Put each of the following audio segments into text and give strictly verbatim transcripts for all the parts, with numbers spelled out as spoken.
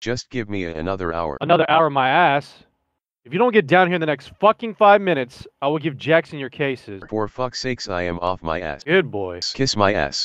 Just give me another hour. Another hour, my ass. If you don't get down here in the next fucking five minutes, I will give Jackson your cases. For fuck's sakes, I am off my ass. Good boy. Kiss my ass.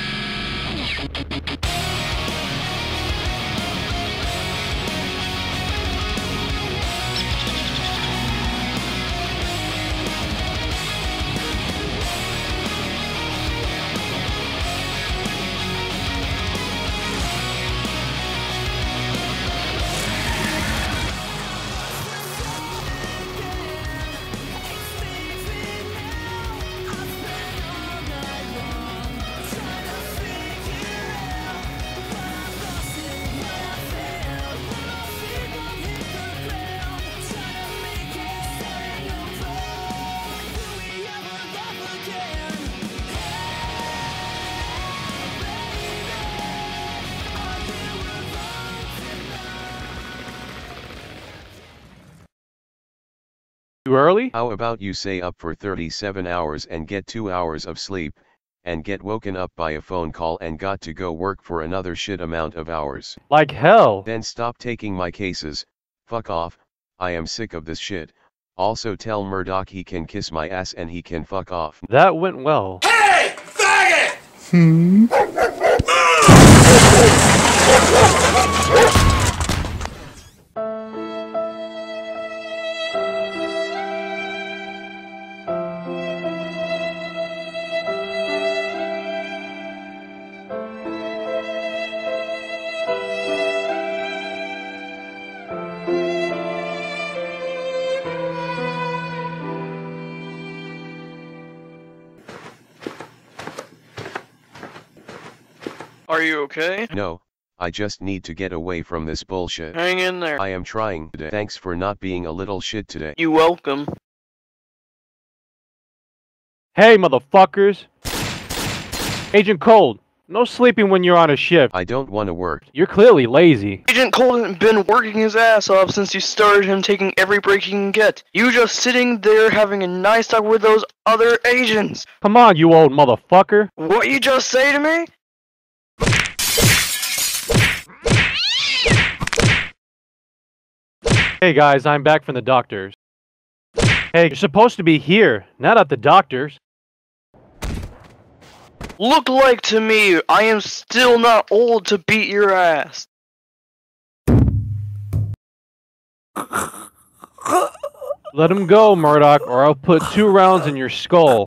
Too early? How about you stay up for thirty-seven hours and get two hours of sleep, and get woken up by a phone call and got to go work for another shit amount of hours. Like hell. Then stop taking my cases, fuck off, I am sick of this shit. Also tell Murdoch he can kiss my ass and he can fuck off. That went well. Hey, faggot! Hmm? Are you okay? No, I just need to get away from this bullshit. Hang in there. I am trying today. Thanks for not being a little shit today. You welcome. Hey, motherfuckers. Agent Cold, no sleeping when you're on a shift. I don't want to work. You're clearly lazy. Agent Cole hasn't been working his ass off since you started him taking every break he can get. You just sitting there having a nice talk with those other agents. Come on, you old motherfucker. What you just say to me? Hey guys, I'm back from the doctor's. Hey, you're supposed to be here, not at the doctor's. Look like to me, I am still not old to beat your ass. Let him go, Murdoch, or I'll put two rounds in your skull.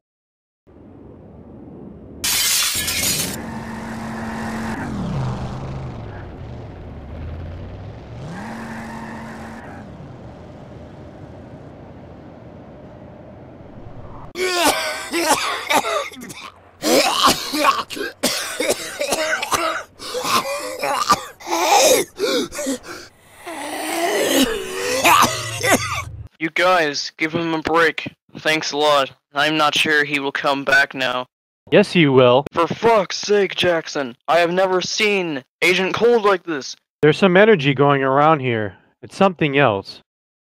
You guys, give him a break. Thanks a lot. I'm not sure he will come back now. Yes, you will. For fuck's sake, Jackson. I have never seen Agent Cold like this. There's some energy going around here. It's something else.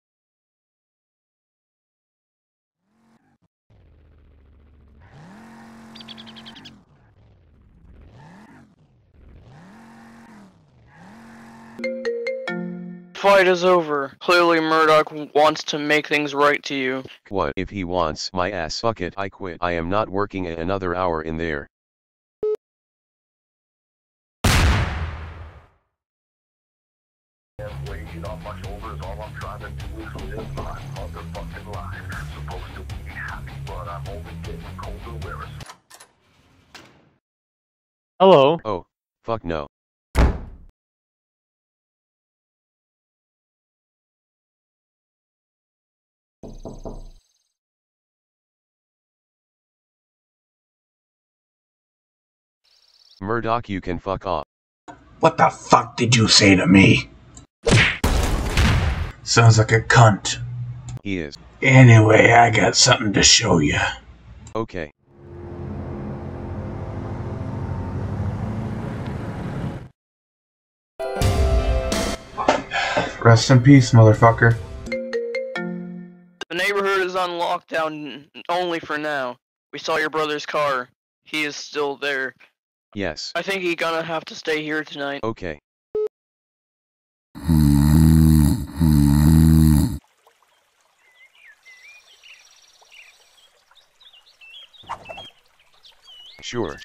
Fight is over. Clearly Murdoch wants to make things right to you. What if he wants my ass? Fuck it, I quit. I am not working another hour in there. Weighing on my shoulders, all I'm trying to do is live my motherfucking life. Supposed to be happy, but I'm only getting colder. Where is... Hello. Oh, fuck no. Murdoch, you can fuck off. What the fuck did you say to me? Sounds like a cunt. He is. Anyway, I got something to show you. Okay. Rest in peace, motherfucker. The neighborhood is on lockdown only for now. We saw your brother's car. He is still there. Yes. I think he's gonna have to stay here tonight. Okay. Sure.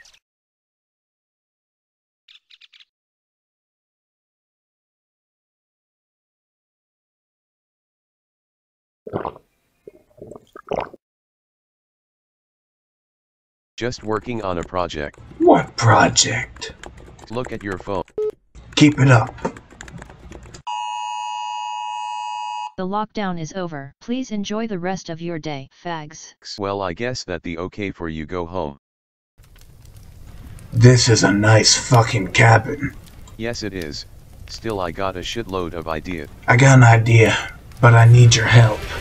Just working on a project. What project? Look at your phone. Keep it up. The lockdown is over. Please enjoy the rest of your day, fags. Well, I guess that the okay for you go home. This is a nice fucking cabin. Yes it is. Still I got a shitload of idea. I got an idea, but I need your help.